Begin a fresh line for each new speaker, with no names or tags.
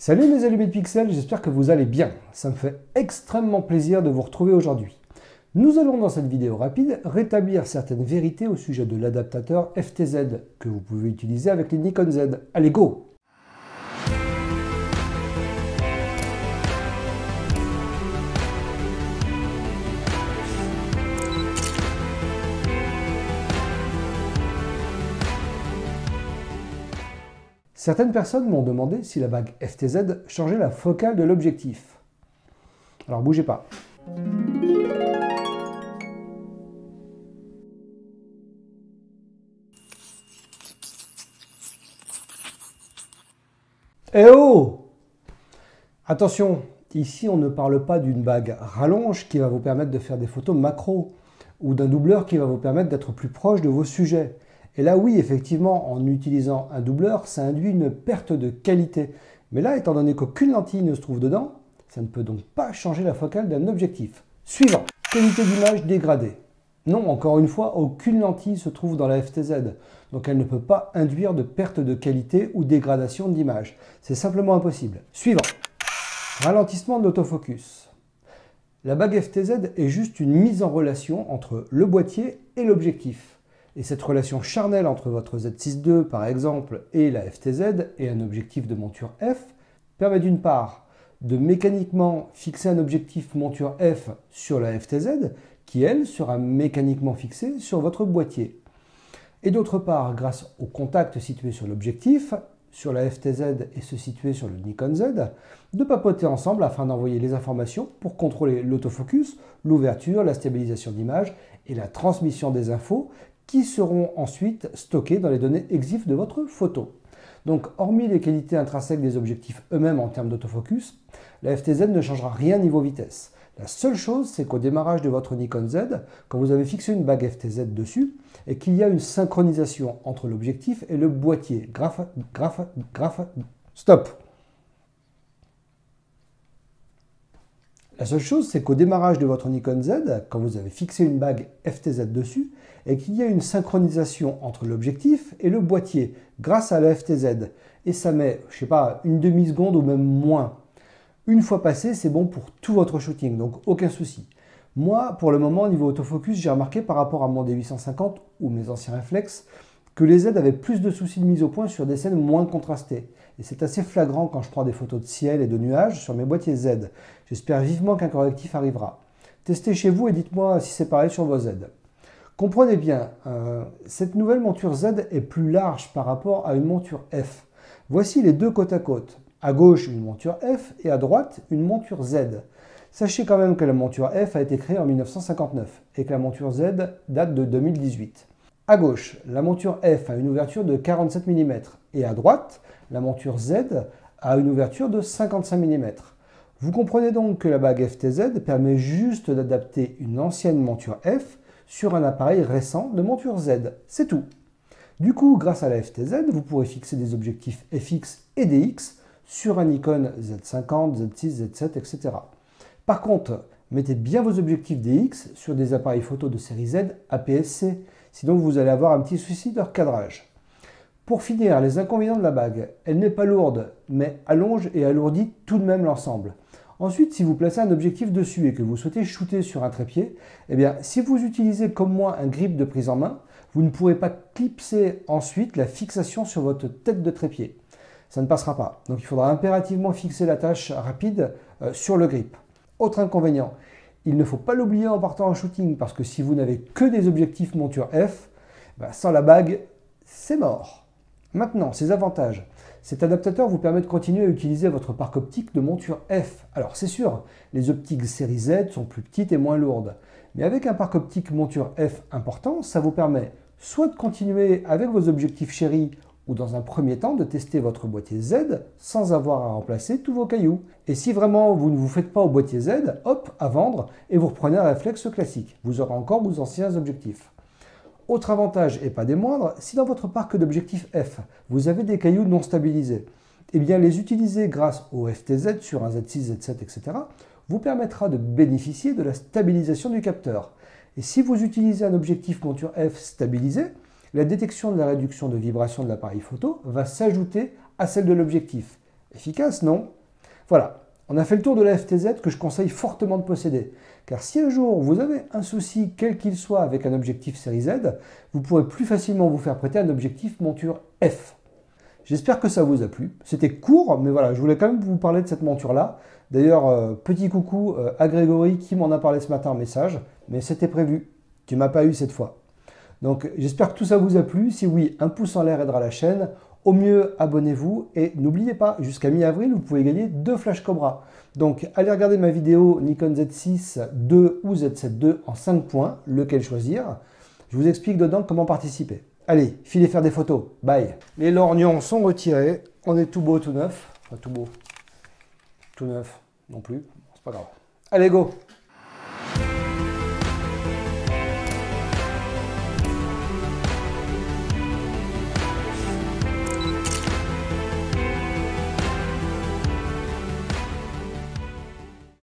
Salut mes allumés de pixels, j'espère que vous allez bien. Ça me fait extrêmement plaisir de vous retrouver aujourd'hui. Nous allons dans cette vidéo rapide rétablir certaines vérités au sujet de l'adaptateur FTZ que vous pouvez utiliser avec les Nikon Z. Allez go! Certaines personnes m'ont demandé si la bague FTZ changeait la focale de l'objectif. Alors bougez pas. Eh oh! Attention, ici on ne parle pas d'une bague rallonge qui va vous permettre de faire des photos macro ou d'un doubleur qui va vous permettre d'être plus proche de vos sujets. Et là, oui, effectivement, en utilisant un doubleur, ça induit une perte de qualité. Mais là, étant donné qu'aucune lentille ne se trouve dedans, ça ne peut donc pas changer la focale d'un objectif. Suivant, qualité d'image dégradée. Non, encore une fois, aucune lentille se trouve dans la FTZ, donc elle ne peut pas induire de perte de qualité ou dégradation d'image. C'est simplement impossible. Suivant, ralentissement de l'autofocus. La bague FTZ est juste une mise en relation entre le boîtier et l'objectif. Et cette relation charnelle entre votre Z6 II par exemple et la FTZ et un objectif de monture F permet d'une part de mécaniquement fixer un objectif monture F sur la FTZ qui elle sera mécaniquement fixée sur votre boîtier. Et d'autre part, grâce au contact situé sur l'objectif, sur la FTZ et se situer sur le Nikon Z, de papoter ensemble afin d'envoyer les informations pour contrôler l'autofocus, l'ouverture, la stabilisation d'image et la transmission des infos qui seront ensuite stockées dans les données EXIF de votre photo. Donc, hormis les qualités intrinsèques des objectifs eux-mêmes en termes d'autofocus, la FTZ ne changera rien niveau vitesse. La seule chose, c'est qu'au démarrage de votre Nikon Z, quand vous avez fixé une bague FTZ dessus, et qu'il y a une synchronisation entre l'objectif et le boîtier. Stop! La seule chose, c'est qu'au démarrage de votre Nikon Z, quand vous avez fixé une bague FTZ dessus, et qu'il y a une synchronisation entre l'objectif et le boîtier grâce à la FTZ. Et ça met, je sais pas, une demi-seconde ou même moins. Une fois passé, c'est bon pour tout votre shooting, donc aucun souci. Moi, pour le moment, au niveau autofocus, j'ai remarqué par rapport à mon D850 ou mes anciens réflexes que les Z avaient plus de soucis de mise au point sur des scènes moins contrastées. Et c'est assez flagrant quand je prends des photos de ciel et de nuages sur mes boîtiers Z. J'espère vivement qu'un correctif arrivera. Testez chez vous et dites-moi si c'est pareil sur vos Z. Comprenez bien, cette nouvelle monture Z est plus large par rapport à une monture F. Voici les deux côte à côte. À gauche, une monture F et à droite, une monture Z. Sachez quand même que la monture F a été créée en 1959 et que la monture Z date de 2018. À gauche, la monture F a une ouverture de 47 mm et à droite, la monture Z a une ouverture de 55 mm. Vous comprenez donc que la bague FTZ permet juste d'adapter une ancienne monture F sur un appareil récent de monture Z. C'est tout. Du coup, grâce à la FTZ, vous pourrez fixer des objectifs FX et DX sur un Nikon Z50, Z6, Z7, etc. Par contre, mettez bien vos objectifs DX sur des appareils photo de série Z APS-C, sinon vous allez avoir un petit souci de recadrage. Pour finir, les inconvénients de la bague. Elle n'est pas lourde, mais allonge et alourdit tout de même l'ensemble. Ensuite, si vous placez un objectif dessus et que vous souhaitez shooter sur un trépied, eh bien, si vous utilisez comme moi un grip de prise en main, vous ne pourrez pas clipser ensuite la fixation sur votre tête de trépied. Ça ne passera pas. Donc il faudra impérativement fixer la tâche rapide sur le grip. Autre inconvénient, il ne faut pas l'oublier en partant en shooting parce que si vous n'avez que des objectifs monture F, sans la bague, c'est mort. Maintenant, ses avantages. Cet adaptateur vous permet de continuer à utiliser votre parc optique de monture F. Alors c'est sûr, les optiques série Z sont plus petites et moins lourdes. Mais avec un parc optique monture F important, ça vous permet soit de continuer avec vos objectifs chéris ou dans un premier temps de tester votre boîtier Z sans avoir à remplacer tous vos cailloux. Et si vraiment vous ne vous faites pas au boîtier Z, hop, à vendre et vous reprenez un réflexe classique. Vous aurez encore vos anciens objectifs. Autre avantage, et pas des moindres, si dans votre parc d'objectifs F, vous avez des cailloux non stabilisés, eh bien les utiliser grâce au FTZ sur un Z6, Z7, etc. vous permettra de bénéficier de la stabilisation du capteur. Et si vous utilisez un objectif monture F stabilisé, la détection de la réduction de vibration de l'appareil photo va s'ajouter à celle de l'objectif. Efficace, non? Voilà, on a fait le tour de la FTZ que je conseille fortement de posséder. Car si un jour vous avez un souci, quel qu'il soit, avec un objectif série Z, vous pourrez plus facilement vous faire prêter un objectif monture F. J'espère que ça vous a plu. C'était court, mais voilà, je voulais quand même vous parler de cette monture-là. D'ailleurs, petit coucou à Grégory qui m'en a parlé ce matin en message, mais c'était prévu. Tu m'as pas eu cette fois. Donc j'espère que tout ça vous a plu. Si oui, un pouce en l'air aidera la chaîne. Au mieux, abonnez-vous et n'oubliez pas, jusqu'à mi-avril, vous pouvez gagner 2 Flash Cobra. Donc allez regarder ma vidéo Nikon Z6 II ou Z7 II en 5 points, lequel choisir. Je vous explique dedans comment participer. Allez, filez faire des photos. Bye. Les lorgnons sont retirés. On est tout beau, tout neuf. Enfin, tout beau. Tout neuf non plus. C'est pas grave. Allez, go.